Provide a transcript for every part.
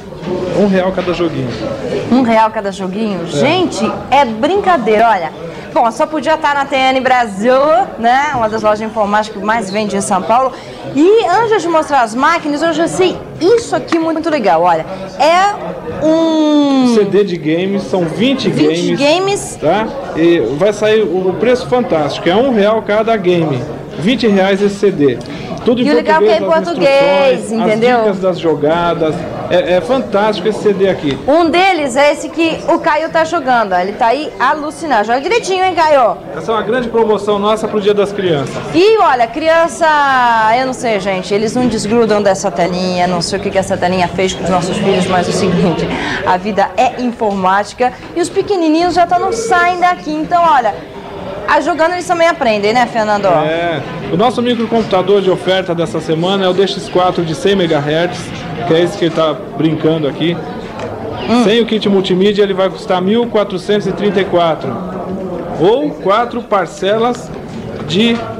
R$1 cada joguinho. R$1 cada joguinho? Gente, é brincadeira, olha. Bom, só podia estar na TN Brasil, né? Uma das lojas de informática que mais vende em São Paulo. E antes de mostrar as máquinas, eu já sei isso aqui muito legal. Olha, é um CD de games, são 20 games, tá? E vai sair o preço fantástico, é R$1 cada game, R$20 esse CD. Tudo em e o legal é que é em português, entendeu? As dicas das jogadas, é fantástico esse CD aqui. Um deles é esse que o Caio tá jogando, ó. Ele tá aí alucinado. Joga direitinho, hein, Caio? Essa é uma grande promoção nossa pro Dia das Crianças. E olha, criança, eu não sei, gente, eles não desgrudam dessa telinha, não sei o que essa telinha fez com os nossos filhos, mas é o seguinte, a vida é informática e os pequenininhos já não saem daqui, então olha, jogando eles também aprendem, né, Fernando? O nosso microcomputador de oferta dessa semana é o DX4 de 100 MHz, que é esse que ele está brincando aqui. Sem o kit multimídia ele vai custar R$ 1.434. Ou 4 parcelas de R$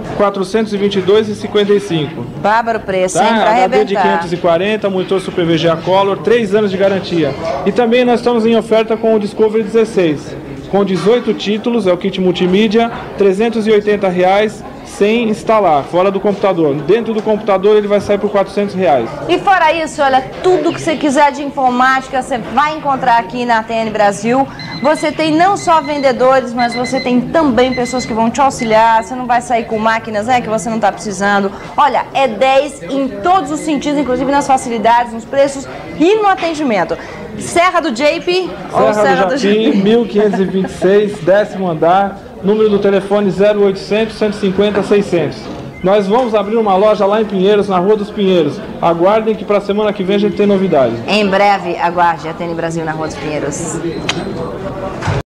422,55. Bárbaro preço, tá? hein? Pra HD de arrebentar. 540, monitor Super VGA Color, 3 anos de garantia. E também nós estamos em oferta com o Discovery 16. Com 18 títulos, é o kit multimídia, R$ 380 sem instalar, fora do computador. Dentro do computador ele vai sair por R$ 400. E fora isso, olha, tudo que você quiser de informática você vai encontrar aqui na TN Brasil. Você tem não só vendedores, mas você tem também pessoas que vão te auxiliar. Você não vai sair com máquinas, né, que você não está precisando. Olha, é 10 em todos os sentidos, inclusive nas facilidades, nos preços e no atendimento. Serra do JP ou Serra do Japim, 1526, 10º andar, número do telefone 0800 150 600. Nós vamos abrir uma loja lá em Pinheiros, na Rua dos Pinheiros. Aguardem que para a semana que vem a gente tem novidades. Em breve, aguarde a TN Brasil na Rua dos Pinheiros.